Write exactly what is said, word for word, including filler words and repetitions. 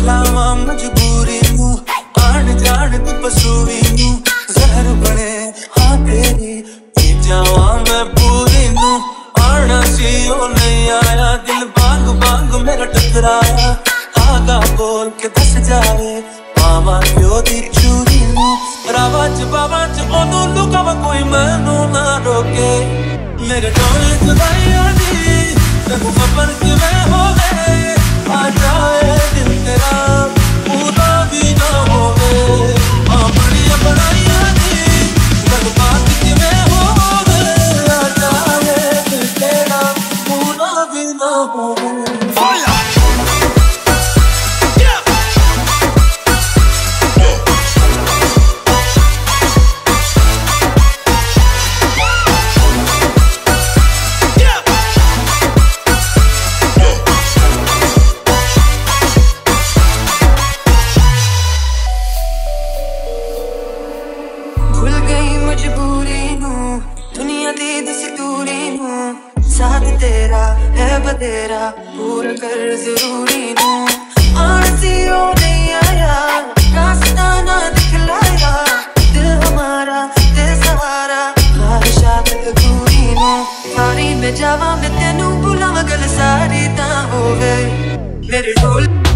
लावा मजबूरी नू आन जान दी पसूरी नू जहर बने हाँ तेरी पी जावा मैं पूरी नू आना सी ओ नहीं आया दिल बांग बांग मेरा टकराया आगा बोल के दस जावे पावा प्यो दी चूरी नू रावा च बावा च ओनू लुकावा कोई मैनू ना रोके मेरे ढोल जुदाइयां दी तू खबर किवें होवे आ जाए दिल तेरा पूरा भी ना होवे आ बड़िया बनाइयां दी तू बात किवें होवे आ जाए दिल तेरा पूरा भी ना होवे दुनिया दी दस्तूरी नू साथ तेरा है बतेरा पूरा कर जरूरी नू आरज़ू ओ नहीं आया रास्ता ना दिखलाया दिल हमारा दिल सहारा ख्वाहिशात अधूरी नू सारी में जावा मैं तेनू बुलावा गल सारी ता होवे मेरे ढोल